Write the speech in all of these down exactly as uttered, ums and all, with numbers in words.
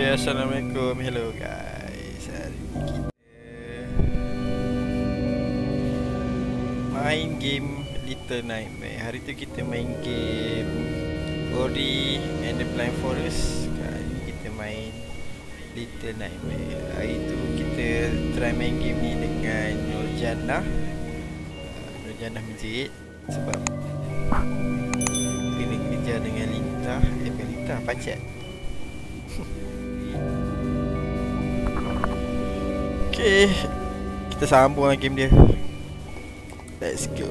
Okay, Assalamualaikum. Hello guys. Hari ni kita main game Little Nightmare. Hari tu kita main game Ori and the Blind Forest. Kali ni kita main Little Nightmare. Hari tu kita try main game ni dengan Nurjannah. uh, Nurjannah menjerit sebab kena kejar dengan Lintah. Eh bukan Lintah, Pacat. Okay, kita sambung lah game dia. Let's go.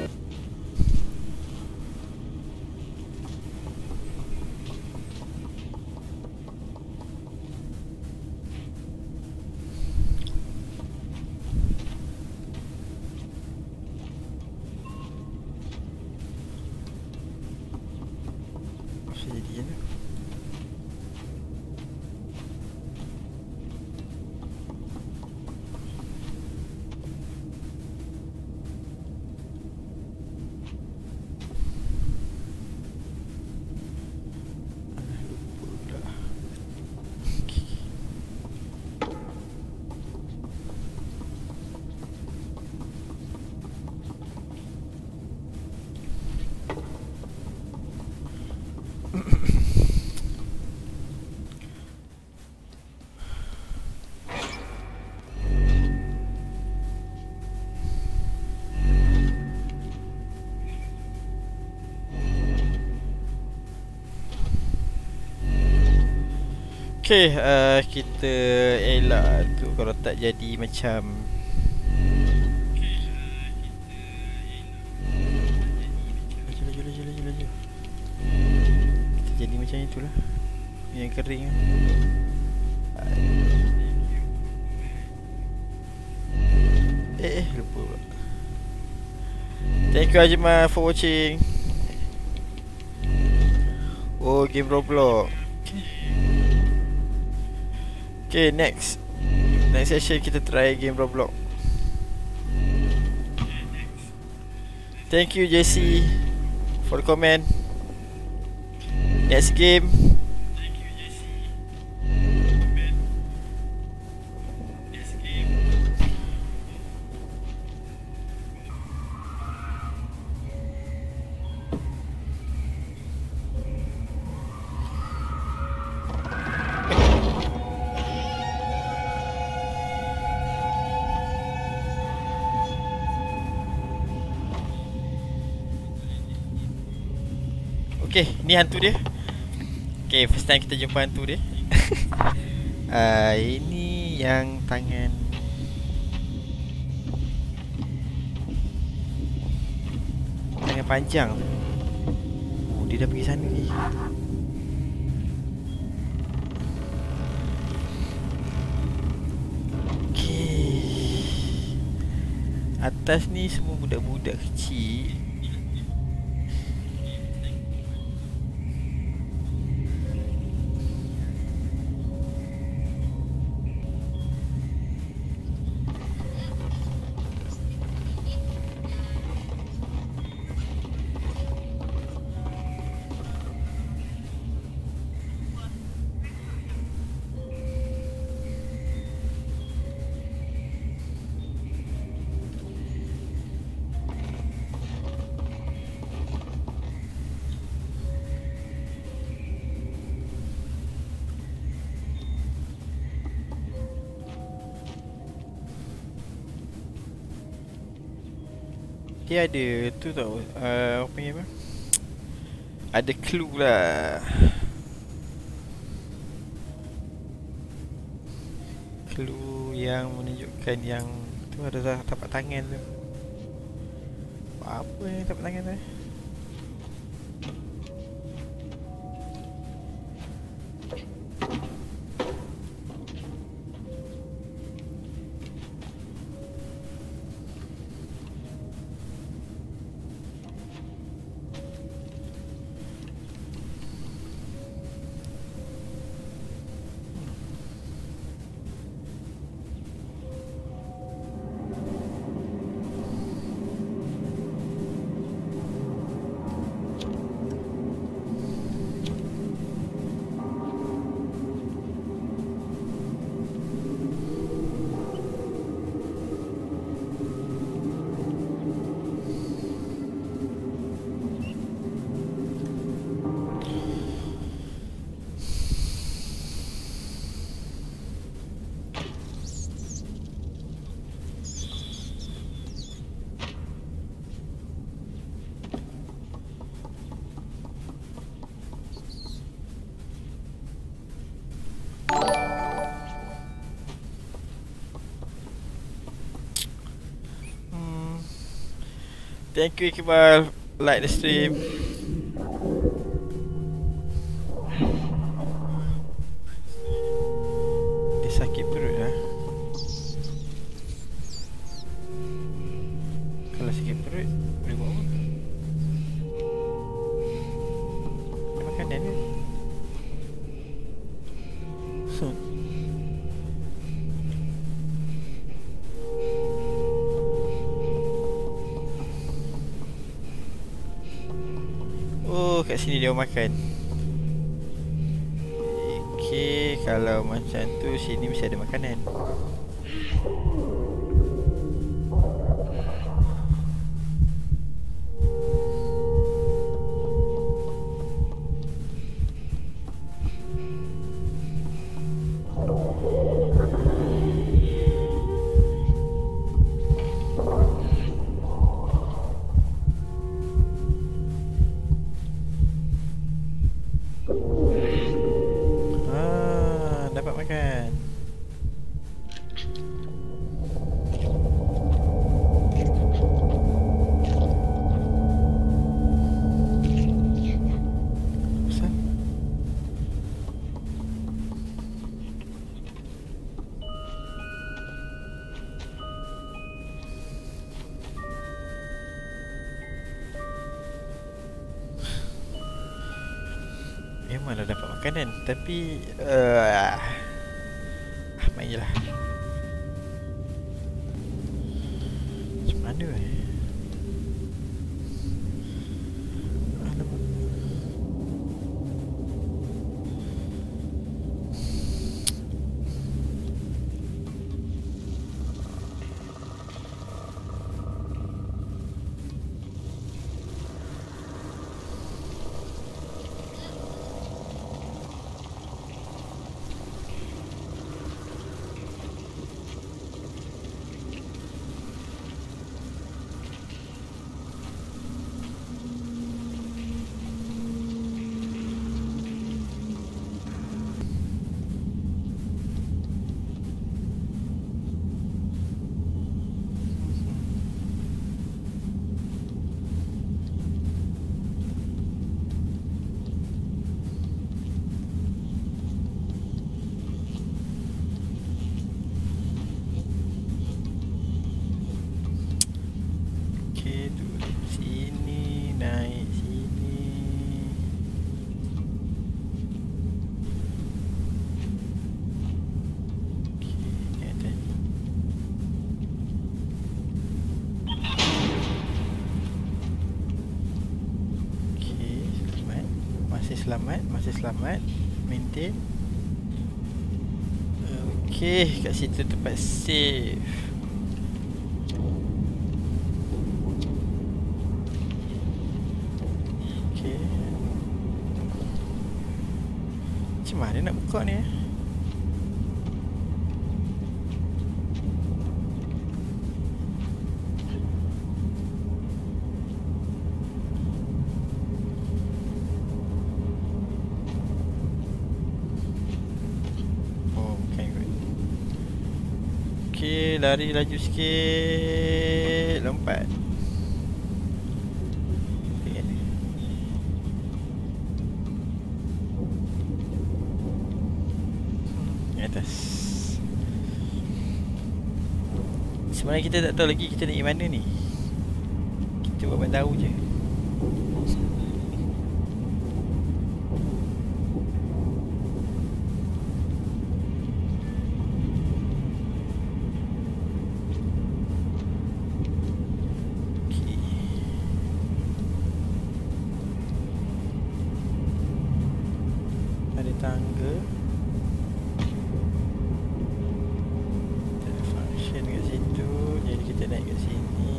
Apa jadi ni? Okay, uh, kita elak tu kalau tak jadi macam Laju, laju, laju, laju, laju. Kita jadi macam itulah, yang kering. Eh, eh, lupa pula. Thank you Ajmal for watching. Oh, game Roblox. Okay, next Next session kita try game Roblox. Thank you Jesse for the comment. Next game. Okay, ni hantu dia. Okay, first time kita jumpa hantu dia. uh, Ini yang tangan Tangan panjang. Oh, dia dah pergi sana ni. Okay, atas ni semua budak-budak kecil. Dia ada tu tau, uh, apa panggil apa? Ada clue lah. Clue yang menunjukkan yang tu ada tapak tangan tu. Apa yang tapak tangan tu? Thank you Iqbal. Like the stream. Dia sakit perut lah. Kalau sakit perut boleh buat apa? Ada makanan ke? Oh, kat sini dia makan. Okey, kalau macam tu sini mesti ada makanan. Memanglah dapat makanan. Tapi uh, ah, main je lah. Macam mana eh? Alamak. Selamat, masih selamat. Maintain. Okey, kat situ tempat save. Okey. Macam mana nak buka ni eh? Okey, lari laju sikit. Lompat. Okay. Di atas. Sebenarnya kita tak tahu lagi kita nak pergi mana ni. Kita buat tahu je. Tangga. Ada function kat situ. Jadi kita naik kat sini.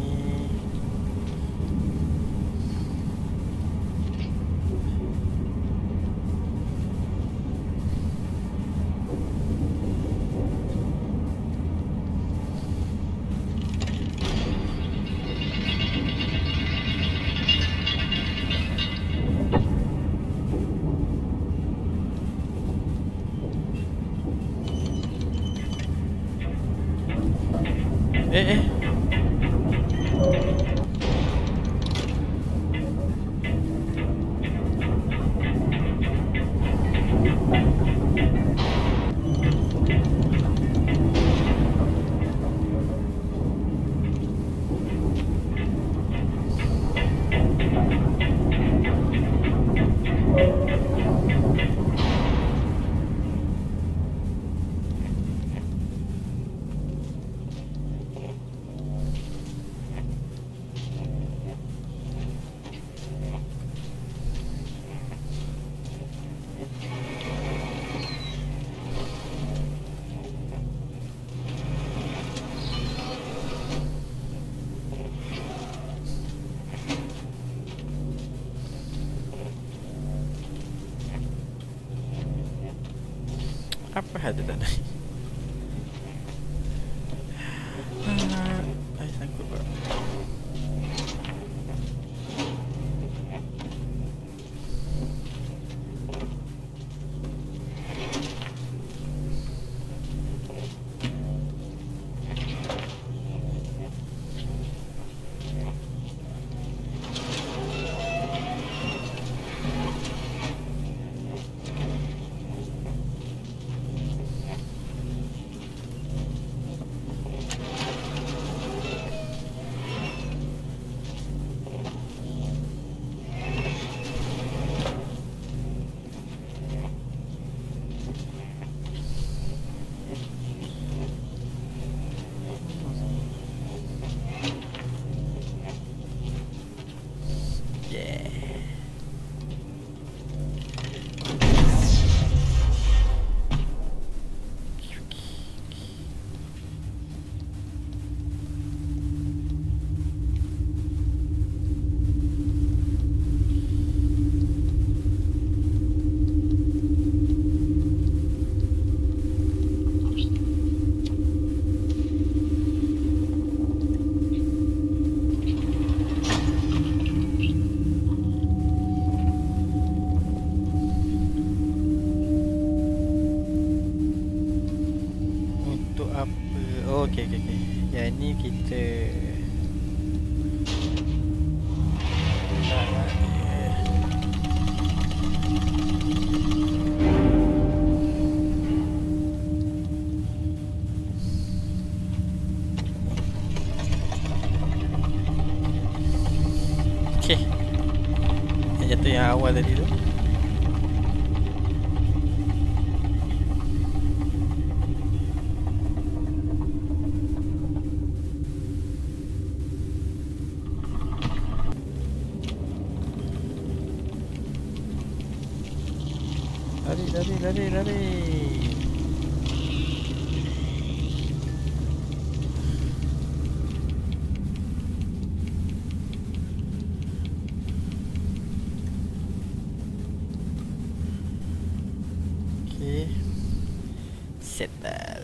Eh eh Apa hal dia tak naik? Ah, Ay, sangkut pula. Oh, okey okey okey. Yang ni kita okey. Yang jatuh yang awal tadi tu. Lari, lari, lari, lari. Okey. Settle.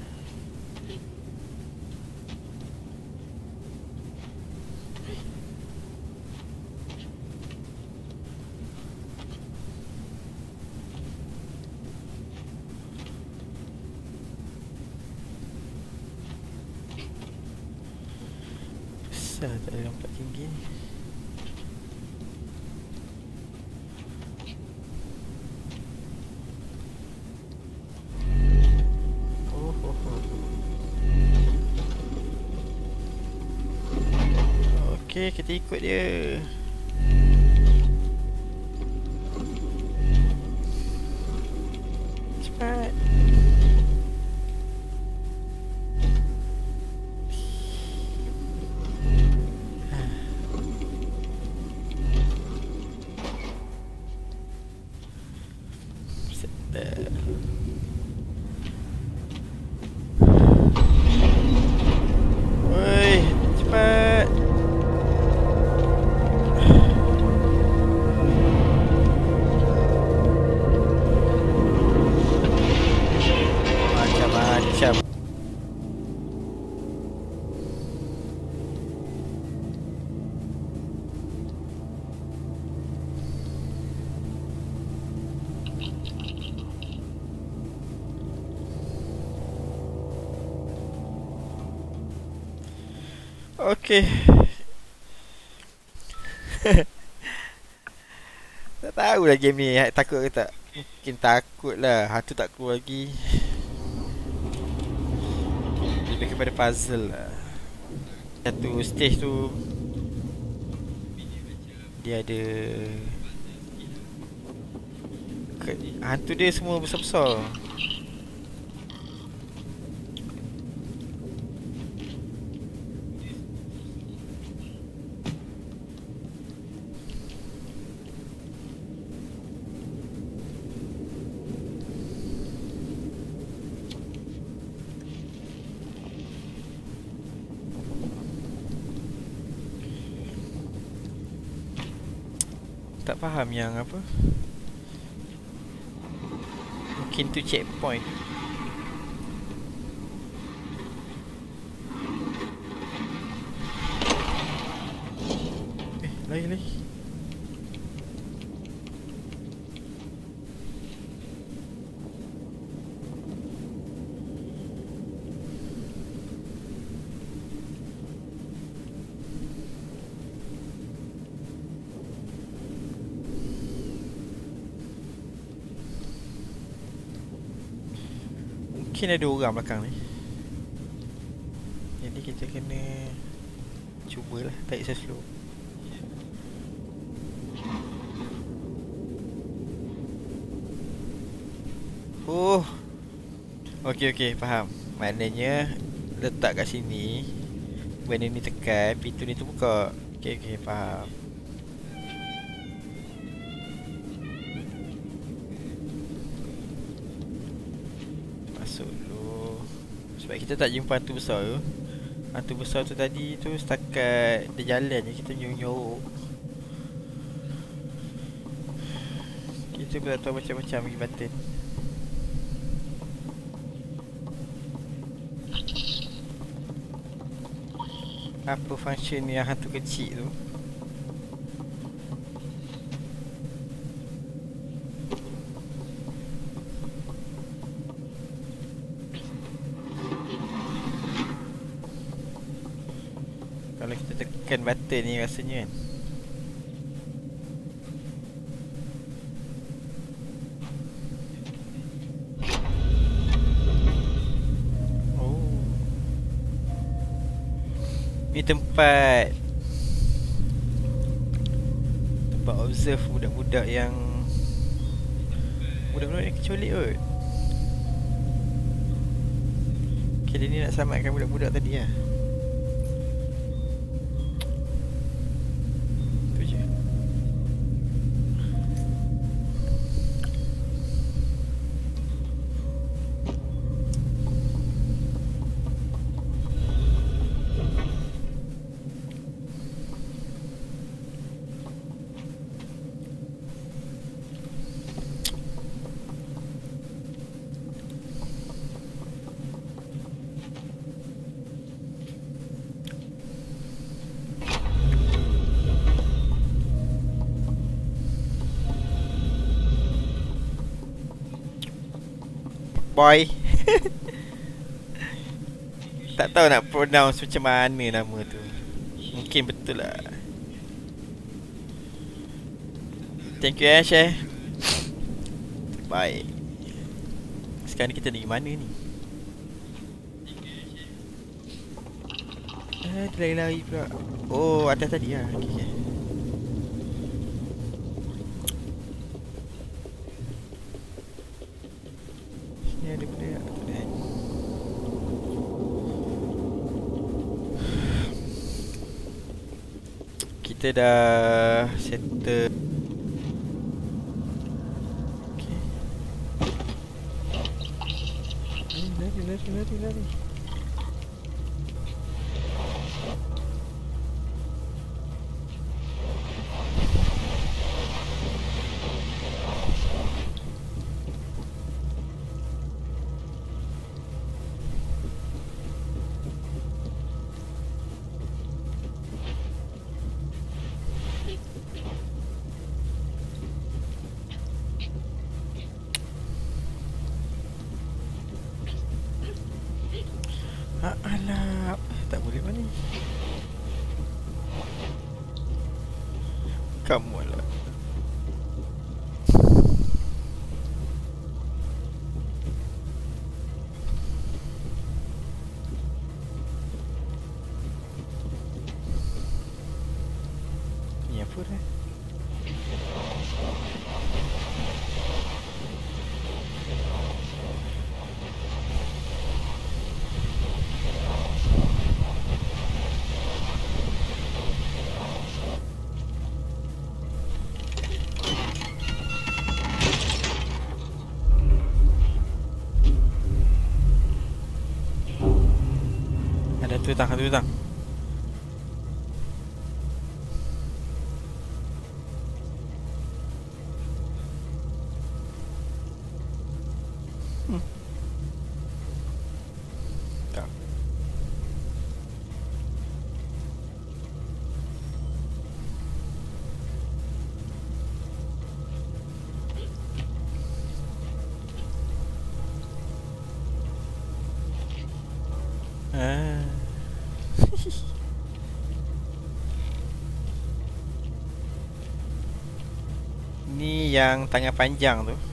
Tak ada lompat tinggi ni. Oh, oh, oh. Okey, kita ikut dia. Cepat. Woi, cepat. Macam-macam. Okey. Tak tahulah game ni takut ke tak. Mungkin takut lah. Hantu tak keluar lagi. Lebih kepada puzzle lah. Satu stage tu dia ada ke- hantu dia semua besar-besar. Tak faham yang apa. Mungkin tu checkpoint. Eh, lari lari. Mungkin ada orang belakang ni. Jadi kita kena cubalah tarik saya slow. Oh. Okey okey, faham. Maknanya letak kat sini. Benda ni tekan, pintu ni terbuka. Okey okey, faham. Masuk dulu. Sebab kita tak jumpa hantu besar tu. Hantu besar tu tadi tu setakat dia jalan je, kita nyorok. Kita pun tak tahu macam-macam bagi button. Apa function yang hantu kecil tu? Kalau kita tekan button ni rasanya kan. Oh. Ni tempat tempat observe budak-budak yang budak-budak yang kecuali kot. Okay, dia ni nak selamatkan budak-budak tadi lah. Boy. Tak tahu nak pronounce macam mana nama tu. Mungkin betul lah. Thank you Ash eh. Baik. Sekarang ni kita pergi mana ni? Ah, dia lari-lari pula. Oh, atas tadi lah. Okay, okay. Sini ada benda tak betul kan? Kita dah settle. Okay. Lari, lari, lari, lari. Ah, alah, tak boleh mana ni. Kamu lah. Tu tang, tu tang. Hmm. Tak. Ah. Ni yang tangan panjang tu.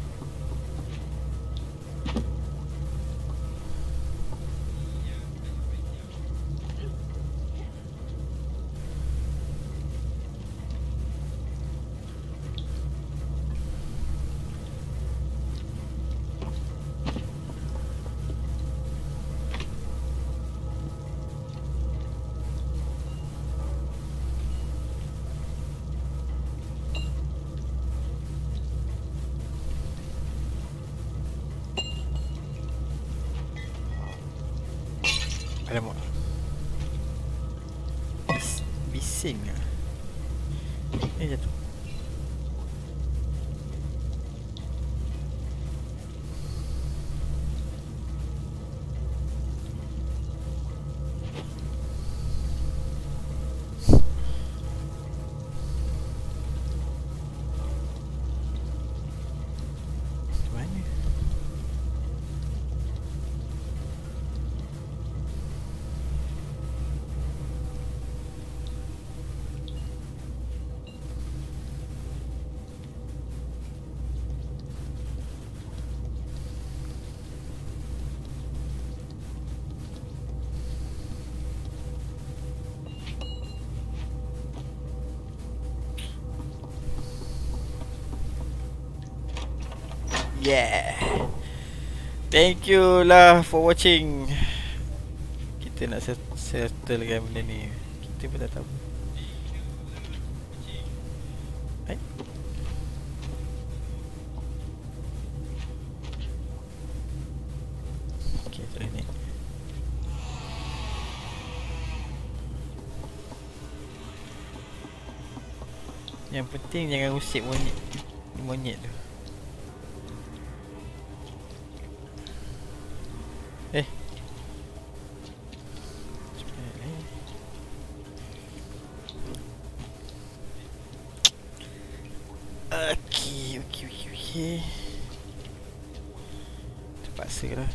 Alamak. Bis, bising lah. Eh, jatuh. Mana? Yeah. Thank you lah for watching. Kita nak set- settlekan benda ni. Kita pun tak tahu. Eh? Okay, terus ni. Yang penting jangan usik monyet. Monyet tu. Eh. Cepat eh. Okey, okey, okey, okey. Terpaksa lah.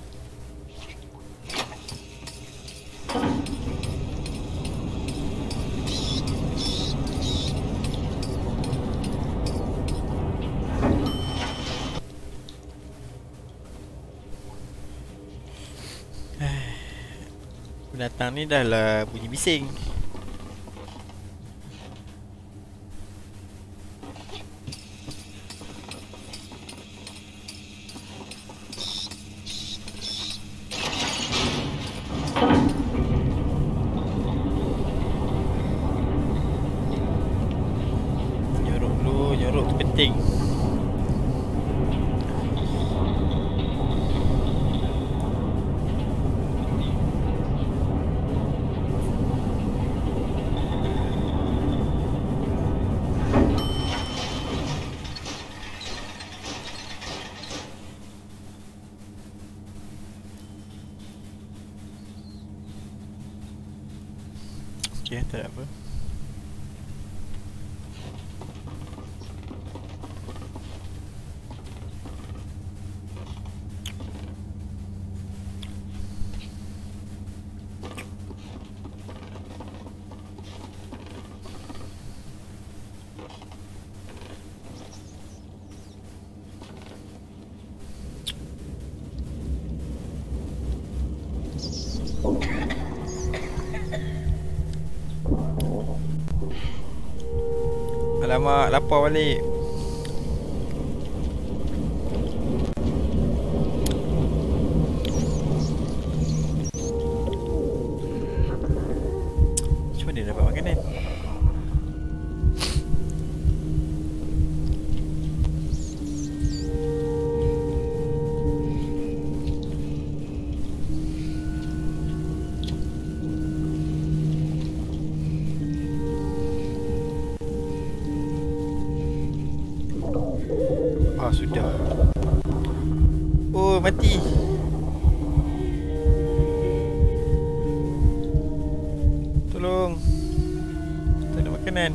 Binatang ni dah lah bunyi bising. Nyorok dulu, nyorok tu penting. Okay, tak ada apa. Alamak, lapar balik. Macam mana dia dapat makanan? sudah. Oh, mati. Tolong. Tak ada makanan.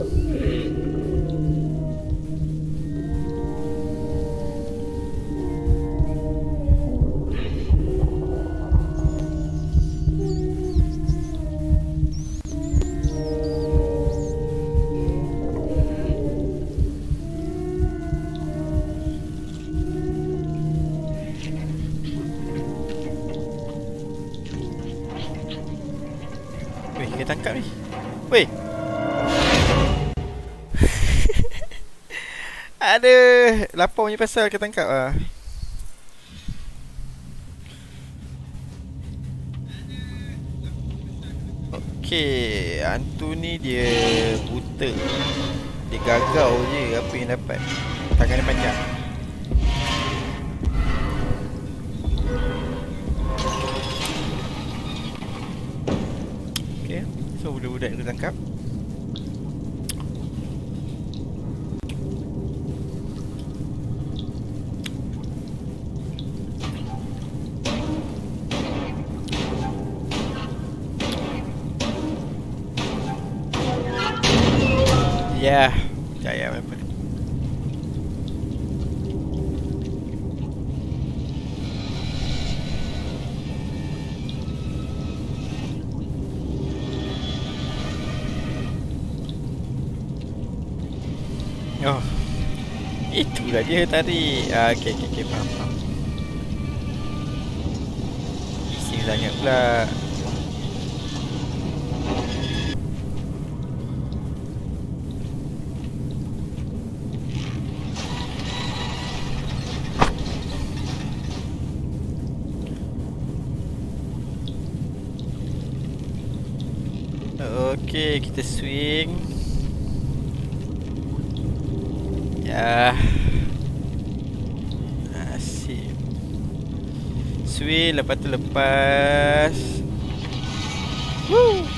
Kita tangkap ni. Weh. Aduh, lapar punya pasal kita tangkap ah. Okey, hantu ni dia buta. Dia gagau je apa yang dapat. Tangan dia panjang. So budak-budak yang kita tangkap. Ya, yeah, jaya memang. Oh, itulah dia tadi. Ah, okey, okey, okey, faham, faham. Bising sangat pula. Okey, kita swing. Ya. Asyik. Swing, lepas tu lepas. Woo.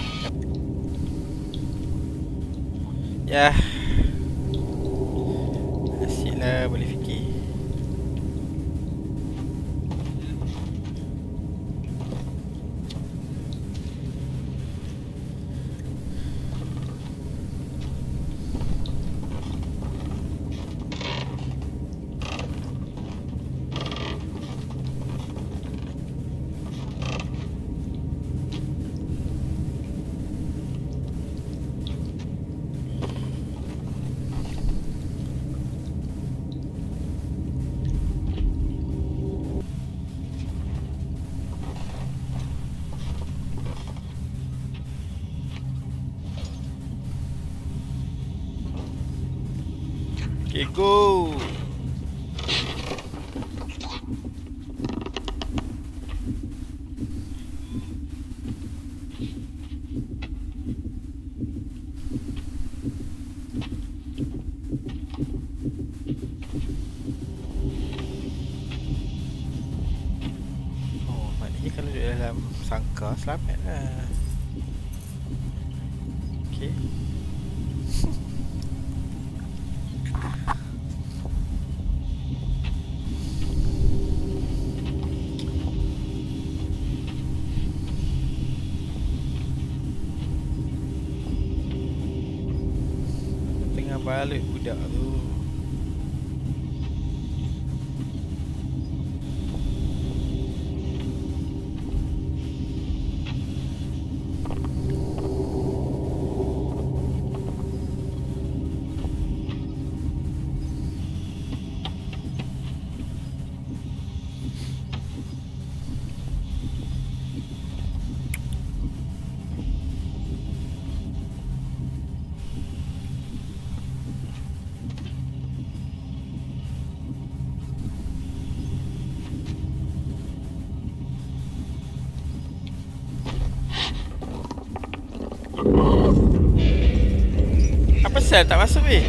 Ya. Asyiklah, boleh fikir. Okay, go. Oh, maknanya kalau duduk dalam sangkar selamat lah. Okay. Balik budak tu. Apa sel tak masuk weh?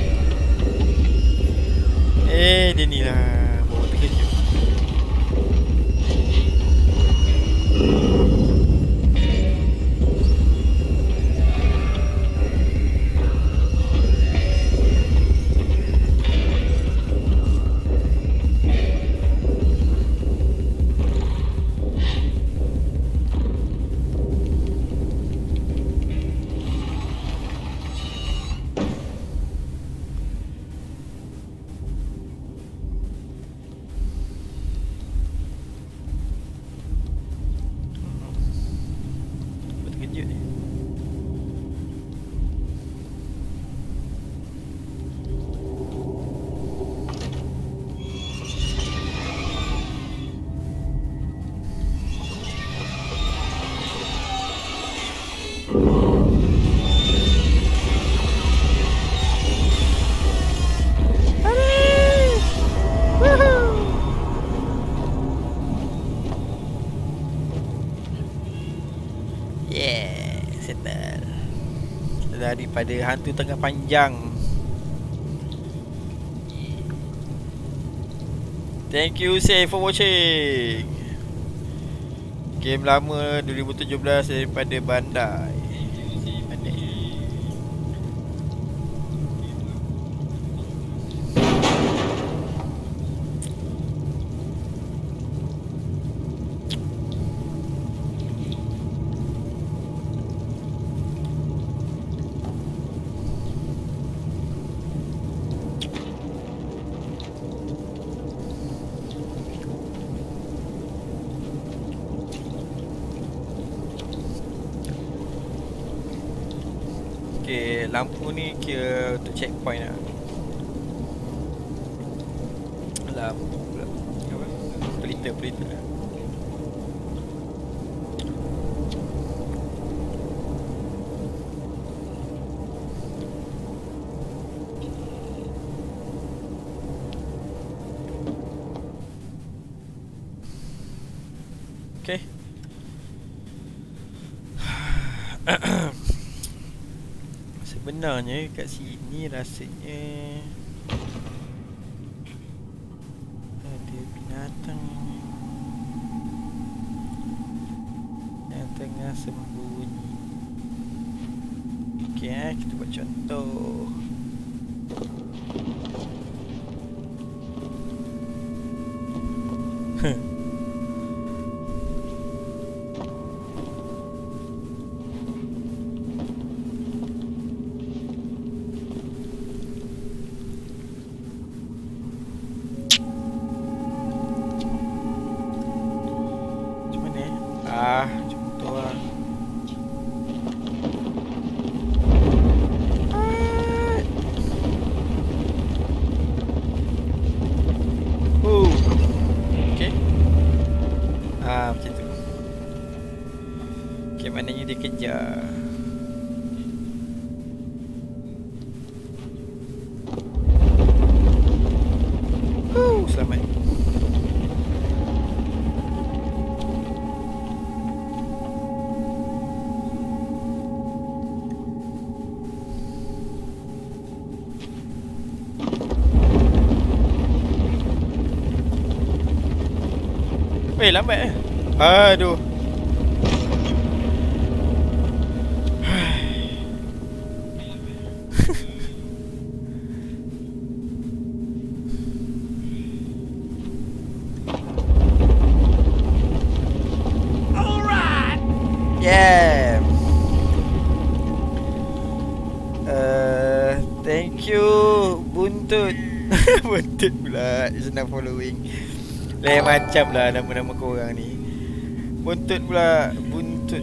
Eh, dia ni lah bawa terkejut. daripada hantu tengah panjang. Thank you Say for watching. Game lama dua ribu tujuh belas daripada Bandai. Okay, lampu ni kira untuk checkpoint lah. Lampu pula apa? Pelita-pelita. Okay. Sebenarnya kat sini rasanya ada binatang yang tengah sembunyi. Okay, eh, kita buat contoh. Ah, contoh lah. Oh, okay. Ah, macam tu. Okay, maknanya dia kejar. Oh, selamat. Eh, lambat eh. Aduh. Alright. Yeah. Uh, thank you Buntut. Buntut pula. Senang following. Lain macam lah nama-nama korang ni. Buntut pula. Buntut.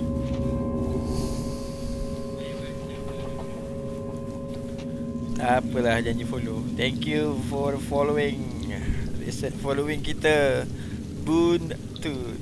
Tak apalah, janji follow. Thank you for following. Reset following kita. Buntut.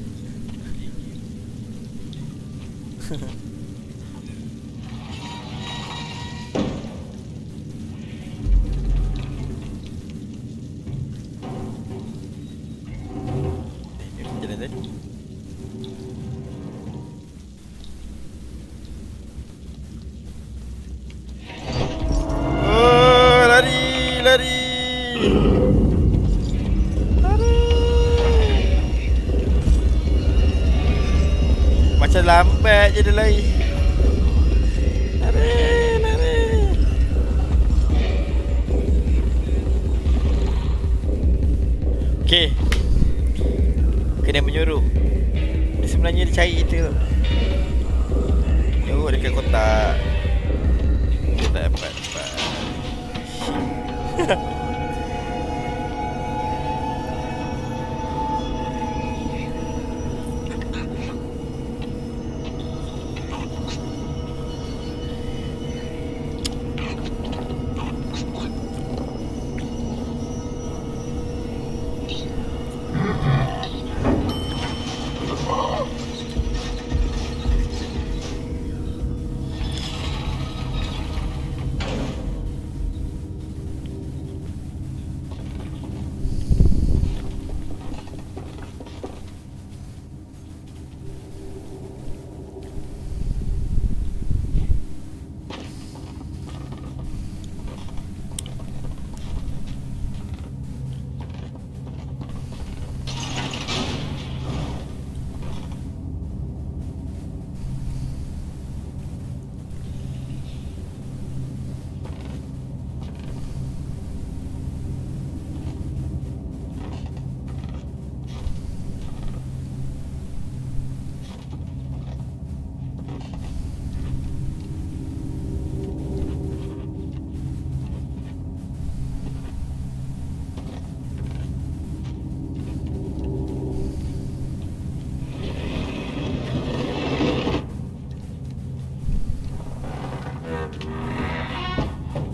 Macam lambat je dia lari. Lari, lari. Okay, kena menyuruh. Dia sebenarnya dia cari kita tu. Nyuruh dekat kotak. Dia tak dapat.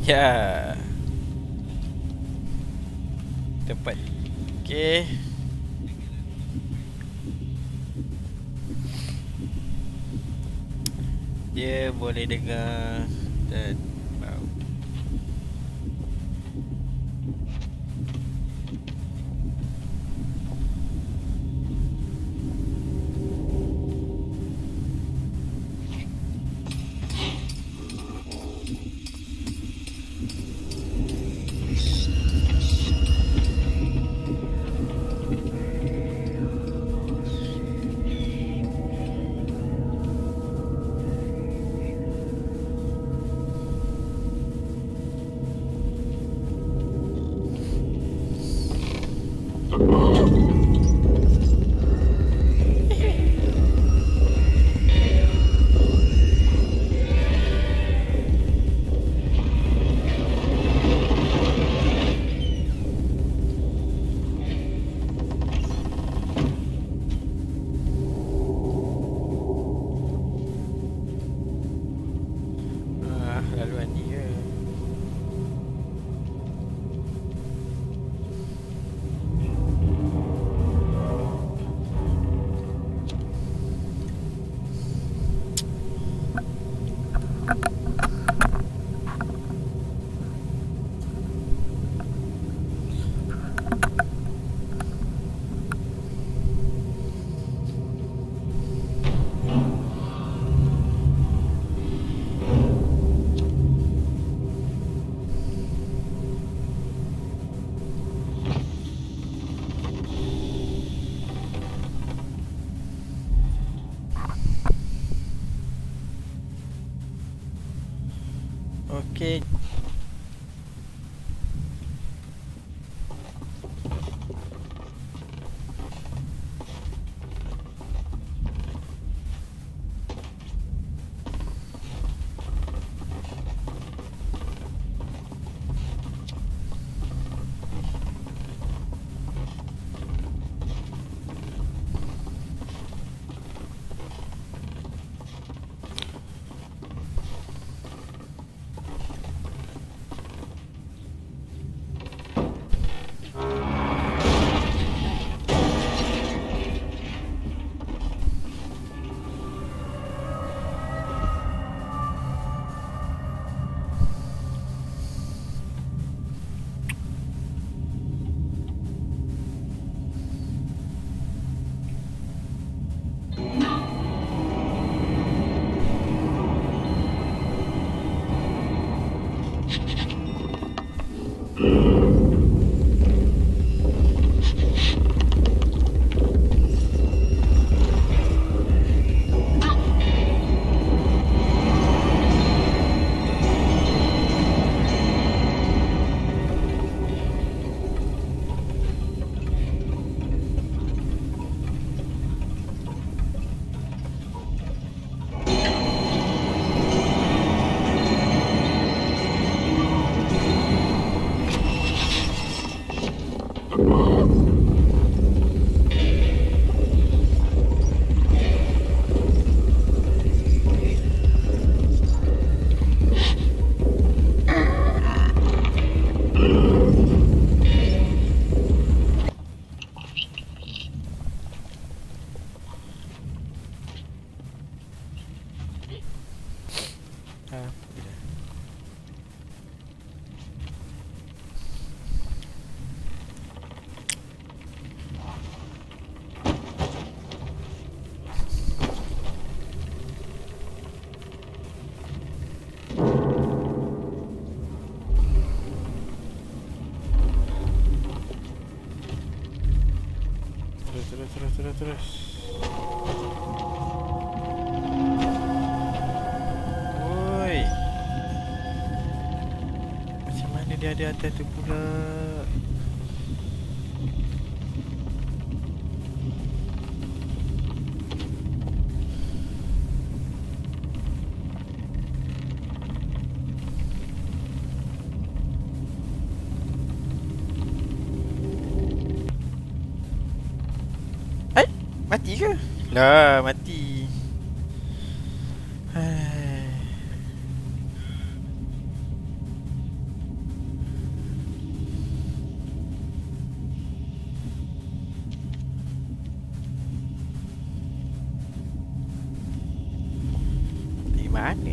Ya. Tempat. Okey. Dia boleh dengar dan bau. Okey. Terus, terus, terus, terus. Woi. Macam mana dia ada atas tu pula? Mati ke? Lah, mati. Hai. Mana?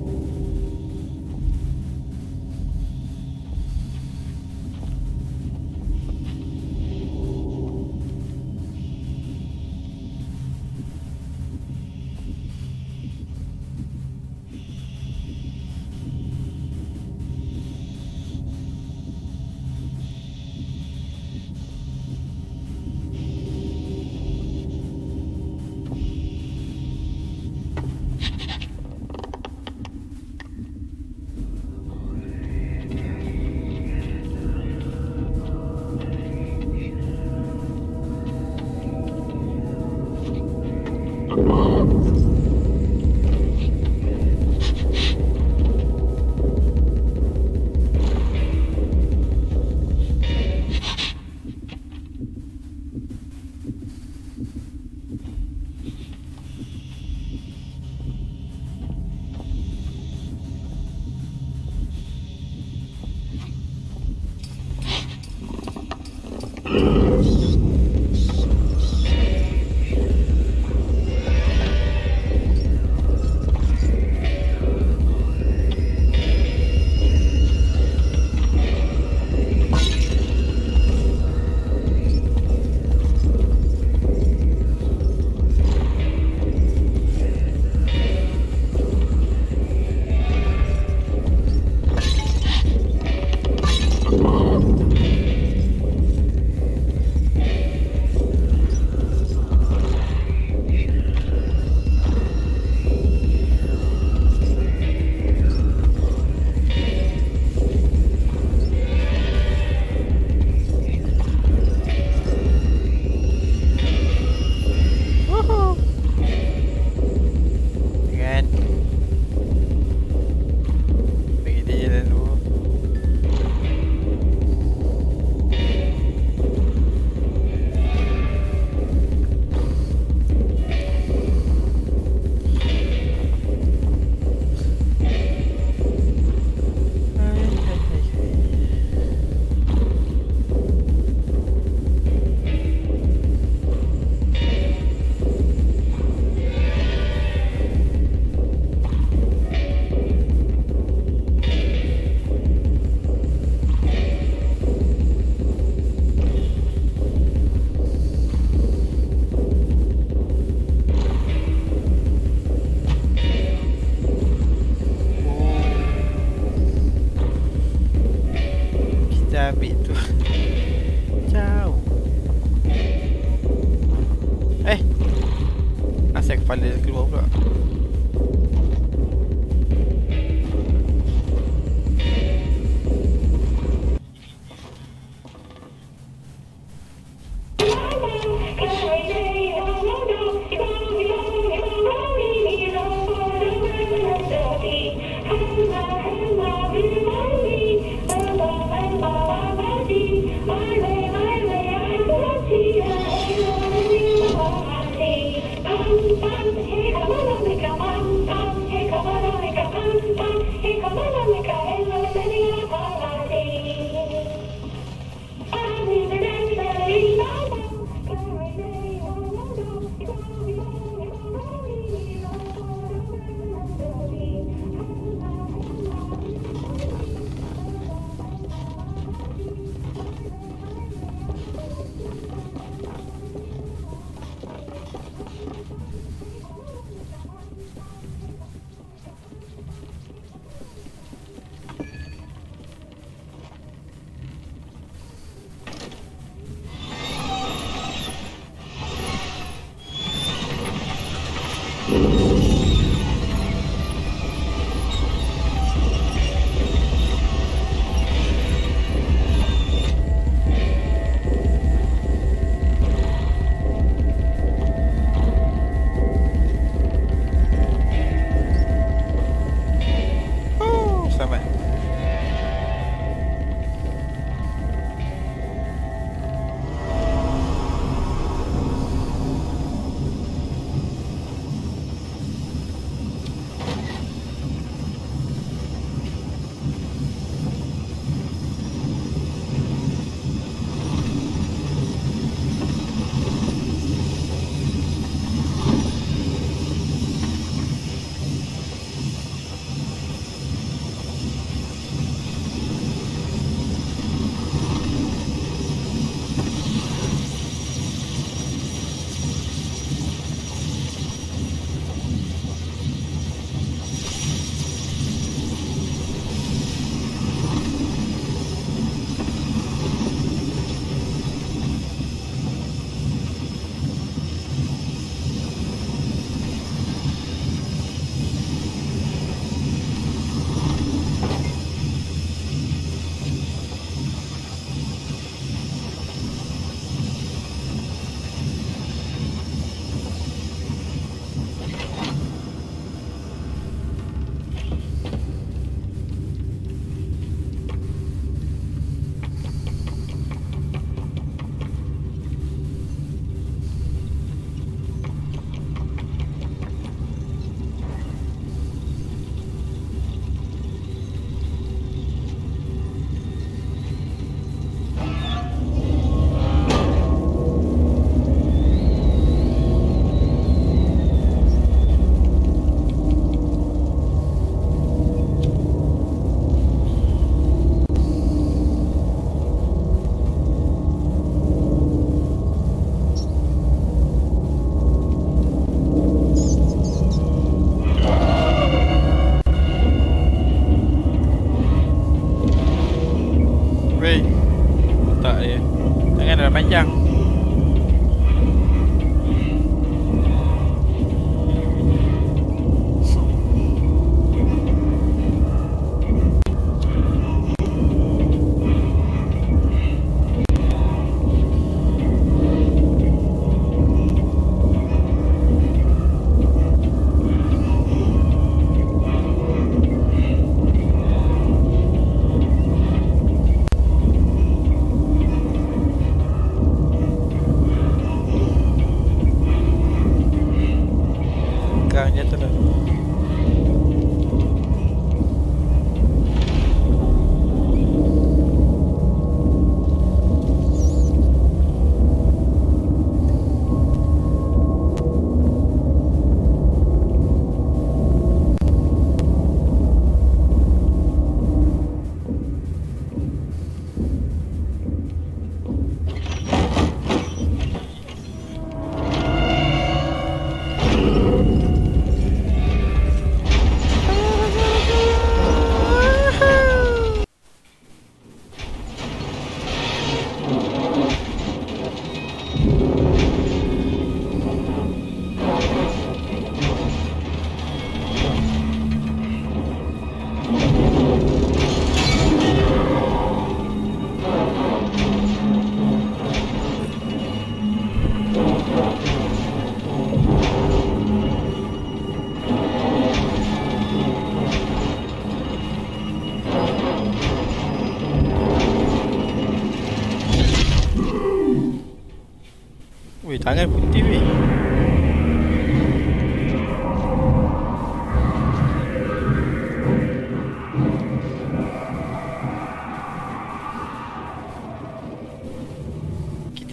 Ambil tu jauh. Eh, asal kepala dia keluar pula. Hey,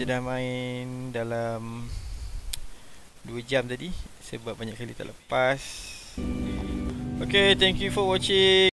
dah main dalam dua jam tadi sebab banyak kali tak lepas. Okay, thank you for watching.